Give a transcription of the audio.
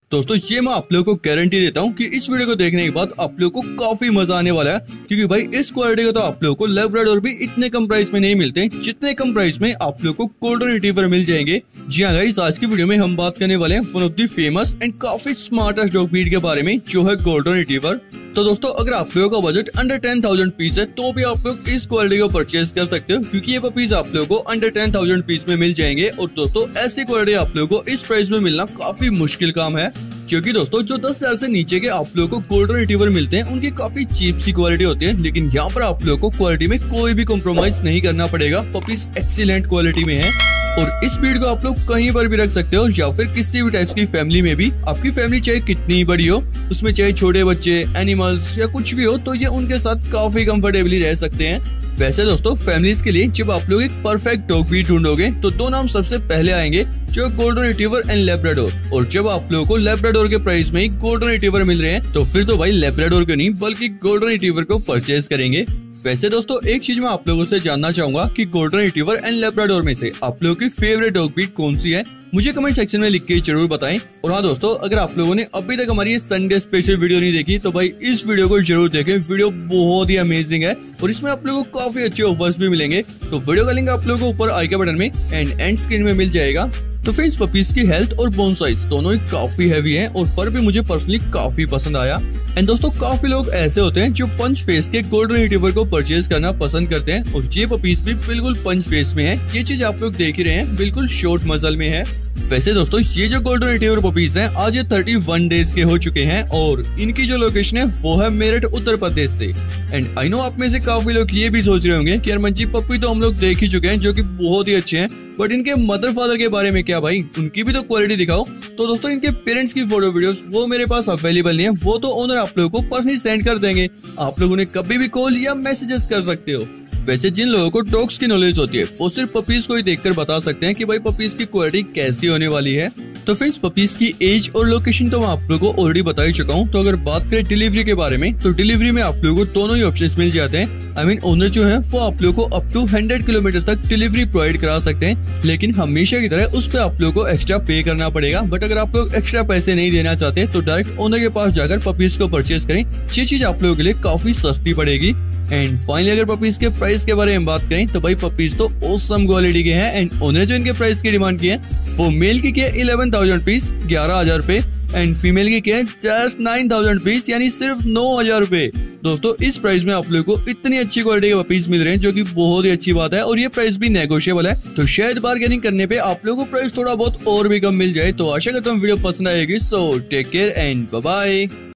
दोस्तों ये मैं आप लोगों को गारंटी देता हूँ कि इस वीडियो को देखने के बाद आप लोगों को काफी मजा आने वाला है, क्योंकि भाई इस क्वालिटी का तो आप लोगों को लैब्राडोर भी इतने कम प्राइस में नहीं मिलते जितने कम प्राइस में आप लोगों को गोल्डन रिट्रीवर मिल जाएंगे। जी हाँ गाइस, आज की वीडियो में हम बात करने वाले हैं one of the famous and काफी स्मार्टेस्ट डॉग ब्रीड के बारे में, जो है गोल्डन रिट्रीवर। तो दोस्तों अगर आप लोगों का बजट अंडर 10,000 पीस है तो भी आप लोग इस क्वालिटी को परचेज कर सकते हो, क्योंकि ये पपीज आप लोगों को अंडर 10,000 पीस में मिल जाएंगे। और दोस्तों ऐसी क्वालिटी आप लोगों को इस प्राइस में मिलना काफी मुश्किल काम है, क्योंकि दोस्तों जो 10,000 से नीचे के आप लोगों को गोल्डन रिट्रीवर मिलते हैं उनकी काफी चीप सी क्वालिटी होती है, लेकिन यहाँ पर आप लोगों को क्वालिटी में कोई भी कॉम्प्रोमाइज नहीं करना पड़ेगा। पपीज एक्सीलेंट क्वालिटी में है और इस ब्रीड को आप लोग कहीं पर भी रख सकते हो, या फिर किसी भी टाइप की फैमिली में भी। आपकी फैमिली चाहे कितनी बड़ी हो, उसमें चाहे छोटे बच्चे, एनिमल्स या कुछ भी हो, तो ये उनके साथ काफी कंफर्टेबली रह सकते हैं। वैसे दोस्तों फैमिलीज के लिए जब आप लोग एक परफेक्ट डॉग ब्रीड ढूंढोगे तो दो नाम सबसे पहले आएंगे, जो गोल्डन रिट्रीवर एंड लैब्राडोर। और जब आप लोगों को लैब्राडोर के प्राइस में ही गोल्डन रिट्रीवर मिल रहे हैं तो फिर तो भाई लैब्राडोर को नहीं बल्कि गोल्डन रिट्रीवर को परचेज करेंगे। वैसे दोस्तों एक चीज मैं आप लोगों से जानना चाहूंगा कि गोल्डन रिट्रीवर एंड लैब्राडोर में से आप लोगों की फेवरेट डॉग ब्रीड कौन सी है, मुझे कमेंट सेक्शन में लिख के जरूर बताएं। और हाँ दोस्तों, अगर आप लोगों ने अभी तक हमारी ये संडे स्पेशल वीडियो नहीं देखी तो भाई इस वीडियो को जरूर देखें। वीडियो बहुत ही अमेजिंग है और इसमें आप लोगों को काफी अच्छे ऑफर्स भी मिलेंगे। तो वीडियो का लिंक आप लोगों को ऊपर आई के बटन में एंड स्क्रीन में मिल जाएगा। तो फ्रेंड्स पपीज की हेल्थ और बोन साइज दोनों ही काफी हैवी हैं और फर भी मुझे पर्सनली काफी पसंद आया। एंड दोस्तों काफी लोग ऐसे होते हैं जो पंच फेस के गोल्डन रिट्रीवर को परचेज करना पसंद करते हैं, और ये पपीज भी बिल्कुल पंच फेस में है। ये चीज आप लोग देख ही रहे हैं, बिल्कुल शॉर्ट मसल में है। वैसे दोस्तों ये जो गोल्डन रिट्रीवर पपीज हैं आज ये 31 डेज के हो चुके हैं और इनकी जो लोकेशन है वो है मेरठ उत्तर प्रदेश से। एंड आई नो आप में से काफी लोग ये भी सोच रहे होंगे कि यार मंची पप्पी तो हम लोग देख ही चुके हैं जो कि बहुत ही अच्छे हैं, बट इनके मदर फादर के बारे में क्या भाई, उनकी भी तो क्वालिटी दिखाओ। तो दोस्तों इनके पेरेंट्स की फोटो वीडियोस वो मेरे पास अवेलेबल नहीं है, वो तो ओनर आप लोगों को पर्सनली सेंड कर देंगे। आप लोगों ने कभी भी कॉल या मैसेजेस कर सकते हो। वैसे जिन लोगों को डॉग्स की नॉलेज होती है वो सिर्फ पपीज को ही देखकर बता सकते हैं कि भाई पपीज की क्वालिटी कैसी होने वाली है। तो फ्रेंड्स पपीज की एज और लोकेशन तो मैं आप लोगों को ऑलरेडी बता ही चुका हूँ। तो अगर बात करें डिलीवरी के बारे में तो डिलीवरी में आप लोगों को दोनों ही ऑप्शंस मिल जाते हैं। आई मीन ओनर जो है वो आप लोगों को अप टू 100 किलोमीटर तक डिलीवरी प्रोवाइड करा सकते हैं, लेकिन हमेशा की तरह उस पे आप लोगों को एक्स्ट्रा पे करना पड़ेगा। बट अगर आप लोग एक्स्ट्रा पैसे नहीं देना चाहते तो डायरेक्ट ओनर के पास जाकर पपीज को परचेज करें। ये चीज आप लोगों के लिए काफी सस्ती पड़ेगी। एंड फाइनली अगर पपीज के प्राइस के बारे में बात करें तो भाई पपीज तो ऑसम क्वालिटी के हैं। एंड ओनर जो इनके प्राइस की डिमांड की है वो मेल की है 11,000 पीस 11,000 रुपए, एंड फीमेल की है जस्ट 9,000 पीस यानी सिर्फ 9,000 रुपए। दोस्तों इस प्राइस में आप लोगों को इतनी अच्छी क्वालिटी के पपीज मिल रहे हैं, जो कि बहुत ही अच्छी बात है। और ये प्राइस भी नेगोशिएबल है, तो शायद बार्गेनिंग करने पे आप लोगों को प्राइस थोड़ा बहुत और भी कम मिल जाए। तो आशा करता हूँ वीडियो पसंद आएगी। So take care and bye bye.